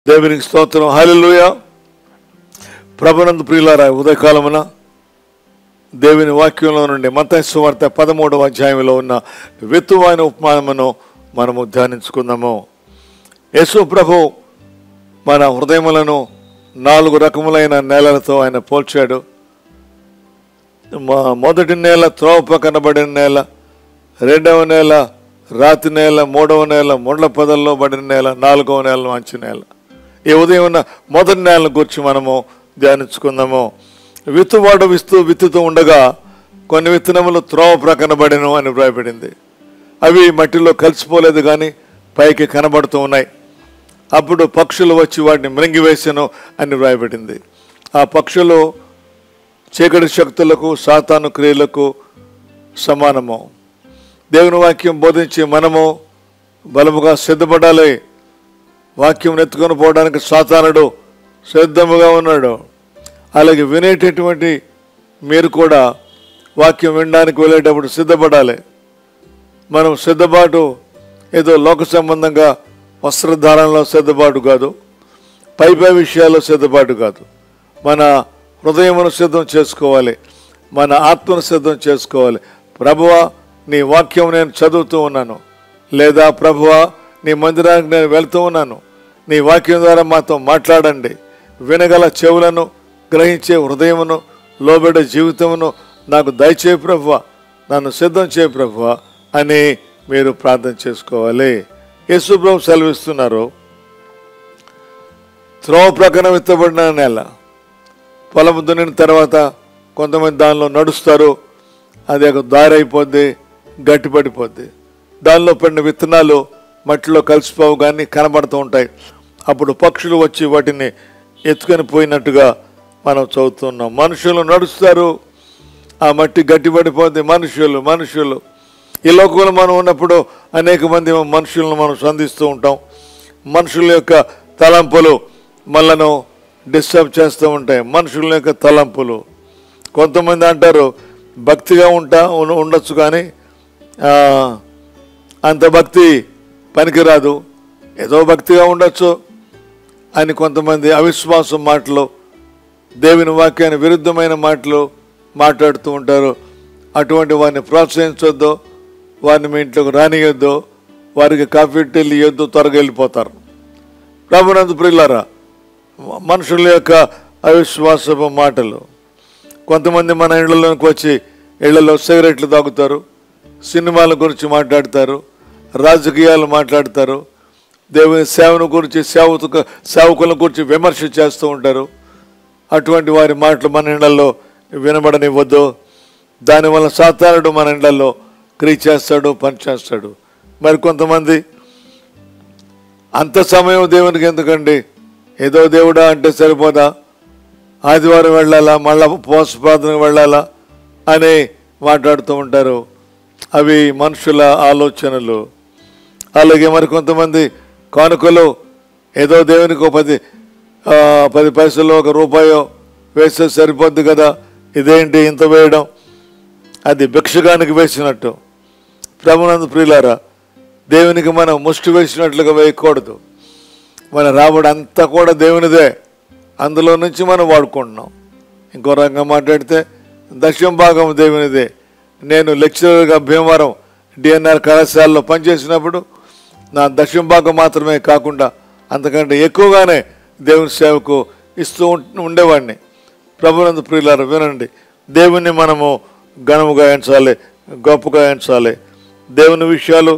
దేవునికి స్తోత్రం. హల్లెలూయా. ప్రభునందు ప్రియులారా, ఉదయకాలమున దేవుని వాక్యంలో నుండి మత్తయి సువార్త 13వ అధ్యాయంలో ఉన్న విత్తువాని ఉపమానమును మనము ధ్యానించుకుందాము. యేసు ప్రభు మన హృదయములను 4 రకములైన నేలలతో ఆయన పోల్చాడు. మొదటి నేల త్రోవ కనబడిన నేల, రెండవ నేల రాతి నేల, మూడవ నేల ముండ్ల పొదల్లో పడిన నేల, 4వ నేల మంచి నేల. ఈ ఉదయం ఉన్న మొదటి నేలను గురించి మనము ధ్యానించుకుందాము. విత్తువాడు విత్తుతూ ఉండగా కొన్ని విత్తనములు త్రోవ ప్రక్కనబడిను అని వ్రాయబడింది. అవి మట్టిలో కలిసిపోలేదు కానీ పైకి కనబడుతూ ఉన్నాయి. అప్పుడు పక్షులు వచ్చి వాటిని మృంగివేసెను అని వ్రాయబడింది. ఆ పక్షులు చీకటి శక్తులకు, సాతాను క్రియలకు సమానము. దేవుని వాక్యం బోధించి మనము బలముగా సిద్ధపడాలి. వాక్యం ఎత్తుకొని పోవడానికి సాతానుడు సిద్ధముగా ఉన్నాడు. అలాగే వినేటటువంటి మీరు కూడా వాక్యం వినడానికి వెళ్ళేటప్పుడు సిద్ధపడాలి. మనం సిద్ధపాటు ఏదో లోక సంబంధంగా వస్త్రధారణలో సిద్ధపాటు కాదు, పై విషయాల్లో సిద్ధపాటు కాదు. మన హృదయమును సిద్ధం చేసుకోవాలి, మన ఆత్మను సిద్ధం చేసుకోవాలి. ప్రభువా, నీ వాక్యం నేను చదువుతూ ఉన్నాను, లేదా ప్రభువా నీ మందిరానికి నేను వెళ్తూ ఉన్నాను, నీ వాక్యం ద్వారా మాతో మాట్లాడండి. వినగల చెవులను, గ్రహించే హృదయమును, లోబడే జీవితమును నాకు దయచేయి ప్రభువా, నన్ను సిద్ధం చేయి ప్రభువా అని మీరు ప్రార్థన చేసుకోవాలి. యేసు ప్రభు సెలవిస్తున్నారు, త్రోవ ప్రక్కన విత్తబడిన నేల. పొలము దున్నిన తర్వాత కొంతమంది దానిలో నడుస్తారు, అది ఒక దారి అయిపోద్ది, గట్టిపడిపోద్ది. దానిలో పడిన విత్తనాలు మట్టిలో కలిసిపోవు కానీ కనబడుతూ ఉంటాయి. అప్పుడు పక్షులు వచ్చి వాటిని ఎత్తుకొని పోయినట్టుగా మనం చదువుతున్నాం. మనుషులు నడుస్తారు, ఆ మట్టి గట్టిపడిపోద్ది. మనుషులు ఈ లోకంలో మనం ఉన్నప్పుడు అనేక మంది మనుషులను మనం సంధిస్తూ ఉంటాం. మనుషుల యొక్క తలంపులు మనలను డిస్టర్బ్ చేస్తూ ఉంటాయి. మనుషుల యొక్క తలంపులు. కొంతమంది అంటారు భక్తిగా ఉండొచ్చు కానీ అంత భక్తి పనికిరాదు, ఏదో భక్తిగా ఉండొచ్చు అని కొంతమంది అవిశ్వాసం మాటలు, దేవుని వాక్యాన్ని విరుద్ధమైన మాటలు మాట్లాడుతూ ఉంటారు. అటువంటి వారిని ప్రోత్సహించొద్దు, వారిని మీ ఇంట్లోకి రానియొద్దు, వారికి కాఫీ టీలు ఇవ్వద్దు, త్వరగా వెళ్ళిపోతారు. ప్రభునందు ప్రియులారా, మనుషుల యొక్క అవిశ్వాసపు మాటలు. కొంతమంది మన ఇళ్లలోకి వచ్చి ఇళ్లలో సిగరెట్లు తాగుతారు, సినిమాల గురించి మాట్లాడతారు, రాజకీయాలు మాట్లాడతారు, దేవుని సేవను గురించి, సేవకుల గురించి విమర్శ చేస్తూ ఉంటారు. అటువంటి వారి మాటలు మన ఇళ్లలో వినబడనివ్వద్దు. దానివల్ల సాతానుడు మన ఇళ్లలో క్రియ చేస్తాడు, పని చేస్తాడు. మరి కొంతమంది అంత సమయం దేవునికి ఎందుకండి, ఏదో దేవుడా అంటే సరిపోదా, ఆదివారం వెళ్ళాలా, మళ్ళా ఉపవాస ప్రార్థనకు వెళ్ళాలా అని మాట్లాడుతూ ఉంటారు. అవి మనుషుల ఆలోచనలు. అలాగే మరి కొంతమంది కానుకలు ఏదో దేవునికి 10 పైసలు, ₹1 వేస్తే సరిపోద్ది కదా, ఇదేంటి ఇంత వేయడం, అది భిక్షగానికి వేసినట్టు. ప్రభునందు ప్రియులారా, దేవునికి మనం ముష్టి వేసినట్లుగా వేయకూడదు. మన రాబడి అంతా కూడా దేవునిదే, అందులో నుంచి మనం వాడుకుంటున్నాం. ఇంకో రకంగా మాట్లాడితే 10వ భాగం దేవునిదే. నేను లెక్చరర్గా భీమవరం డిఎన్ఆర్ కళాశాలలో పనిచేసినప్పుడు నా 10వ భాగం మాత్రమే కాకుండా అంతకంటే ఎక్కువగానే దేవుని సేవకు ఇస్తూ ఉండేవాడిని. ప్రభునందు ప్రియులారా, వినండి, దేవుని మనము ఘనముగా ఎంచాలి, గొప్పగా ఎంచాలి. దేవుని విషయాలు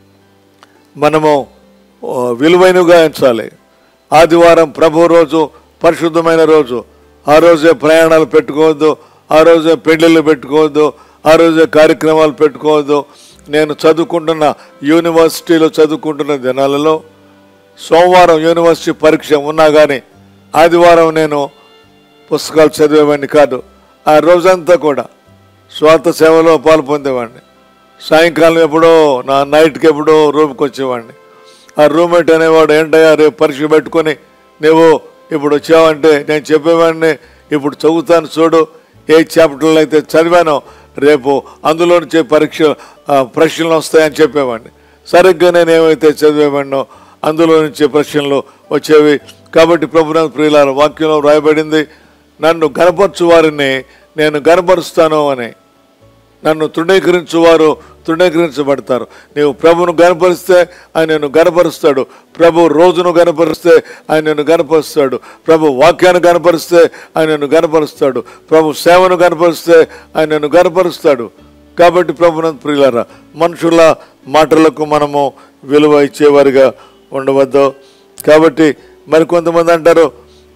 మనము విలువైనగా ఎంచాలి. ఆదివారం ప్రభు రోజు, పరిశుద్ధమైన రోజు. ఆ రోజే ప్రయాణాలు పెట్టుకోవద్దు, ఆ రోజే పెళ్ళిళ్ళు పెట్టుకోవద్దు, ఆ రోజే కార్యక్రమాలు పెట్టుకోవద్దు. నేను చదువుకుంటున్న యూనివర్సిటీలో చదువుకుంటున్న దినాలలో సోమవారం యూనివర్సిటీ పరీక్ష ఉన్నా కానీ ఆదివారం నేను పుస్తకాలు చదివేవాడిని కాదు. ఆ రోజంతా కూడా స్వార్థ సేవలో పాలు పొందేవాడిని. సాయంకాలం ఎప్పుడో నా నైట్కి ఎప్పుడో రూమ్కి వచ్చేవాడిని. ఆ రూమ్మేట్ అనేవాడు, ఏంటయ్యా రేపు పరీక్ష పెట్టుకొని నువ్వు ఇప్పుడు వచ్చావంటే నేను చెప్పేవాడిని, ఇప్పుడు చదువుతాను చూడు, ఏ చాప్టర్లు అయితే చదివానో రేపు అందులో నుంచి ప్రశ్నలు వస్తాయని చెప్పేవాడిని. సరిగ్గా నేను ఏమైతే చదివేవాడినో అందులో నుంచి ప్రశ్నలు వచ్చేవి. కాబట్టి ప్రభునందు ప్రియులారా, వాక్యంలో రాయబడింది, నన్ను గనపరచు వారిని నేను గనపరుస్తాను అని. నన్ను తృణీకరించువారు తృణీకరించబడతారు. నీవు ప్రభును గనపరిస్తే ఆయన నిన్ను గనపరుస్తాడు. ప్రభు రోజును గనపరిస్తే ఆయన నిన్ను గనపరుస్తాడు. ప్రభు వాక్యాన్ని గనపరిస్తే ఆయన నిన్ను గనపరుస్తాడు. ప్రభు సేవను గనపరిస్తే ఆయన నిన్ను గనపరుస్తాడు. కాబట్టి ప్రభునందు ప్రియులారా, మనుషుల మాటలకు మనము విలువ ఇచ్చేవారిగా ఉండవద్దు. కాబట్టి మరికొంతమంది అంటారు,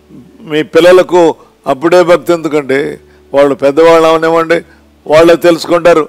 మీ పిల్లలకు అప్పుడే భక్తి ఎందుకండి, వాళ్ళు పెద్దవాళ్ళు అవనివ్వండి, వాళ్ళే తెలుసుకుంటారు.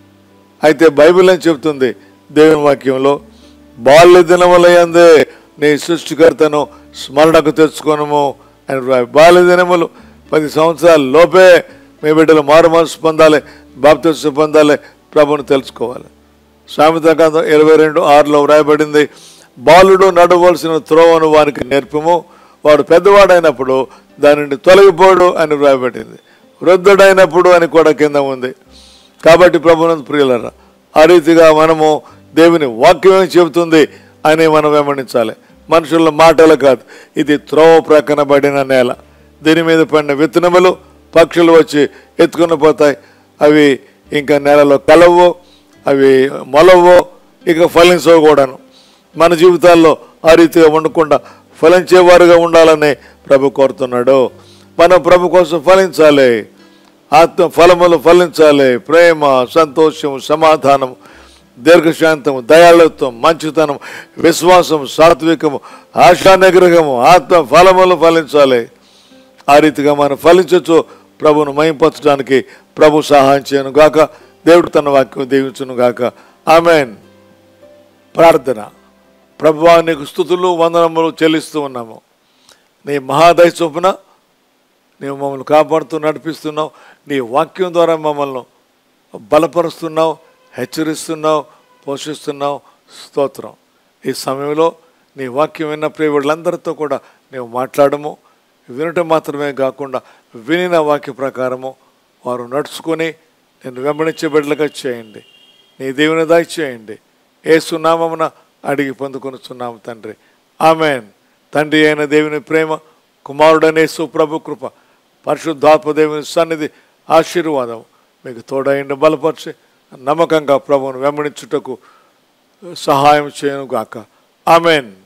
అయితే బైబిల్ ఏం చెప్తుంది? దేవుని వాక్యంలో, బాల్య దినములందే నీ సృష్టికర్తను స్మరణకు తెచ్చుకోనము అని రాయి. బాల్య దినములు 10 సంవత్సరాల లోపే మీ బిడ్డలు మారు మనసు పొందాలి, బాప్తిస్మం పొందాలి, ప్రభుని తెలుసుకోవాలి. సామెతల గ్రంథం 22:6లో వ్రాయబడింది, బాలుడు నడవలసిన త్రోవను వానికి నేర్పము, వాడు పెద్దవాడైనప్పుడు దాని నుండి తొలగిపోడు అని వ్రాయబడింది. వృద్ధుడైనప్పుడు అని కూడా కింద ఉంది. కాబట్టి ప్రభునందు ప్రియులారా, ఆ రీతిగా మనము దేవుని వాక్యమే చెబుతుంది అని మనం వెంబడించాలి. మనుషుల మాటలు కాదు. ఇది త్రోవ ప్రక్కన పడిన నేల, దీని మీద పడిన విత్తనములు పక్షులు వచ్చి ఎత్తుకుని పోతాయి. అవి ఇంకా నేలలో కలవో, అవి మొలవో, ఇక ఫలించవు కూడాను. మన జీవితాల్లో ఆ రీతిగా ఉండకుండా ఫలించేవారుగా ఉండాలని ప్రభు కోరుతున్నాడు. మనం ప్రభు కోసం ఫలించాలి, ఆత్మ ఫలములు ఫలించాలి. ప్రేమ, సంతోషము, సమాధానము, దీర్ఘశాంతము, దయాళుత్వం, మంచితనం, విశ్వాసం, సాత్వికము, ఆశా నిగ్రహము, ఆత్మ ఫలములు ఫలించాలి. ఆ రీతిగా మనం ఫలించచ్చు. ప్రభును మహింపరచడానికి ప్రభు సహాయం చేయను గాక. దేవుడు తన వాక్యం దీవించును గాక. ఆమేన్. ప్రార్థన. ప్రభువా, నీకు స్తుతులు వందనములు చెల్లిస్తూ ఉన్నాము. నీ మహాదయ చొప్పున నీవు మమ్మల్ని కాపాడుతూ నడిపిస్తున్నావు. నీ వాక్యం ద్వారా మమ్మల్ని బలపరుస్తున్నావు, హెచ్చరిస్తున్నావు, పోషిస్తున్నావు. స్తోత్రం. ఈ సమయంలో నీ వాక్యం విన్న ప్రియవులందరితో కూడా నీవు మాట్లాడము. వినటం మాత్రమే కాకుండా వినిన వాక్య ప్రకారము వారు నడుచుకొని నేను వెంబడించే బిడ్డలుగా చేయండి. నీ దేవుని దయచేయండి. యేసు నామమున అడిగి పొందుకొనుచున్నాము తండ్రి. ఆమేన్. తండ్రి అయిన దేవుని ప్రేమ, కుమారుడైన యేసు ప్రభు కృప, పరిశుద్ధాత్మ దేవుని సన్నిధి, ఆశీర్వాదం మీకు తోడైండి, బలపరిచి నమ్మకంగా ప్రభువును వెంబడించుటకు సహాయం చేయను గాక. ఆమేన్.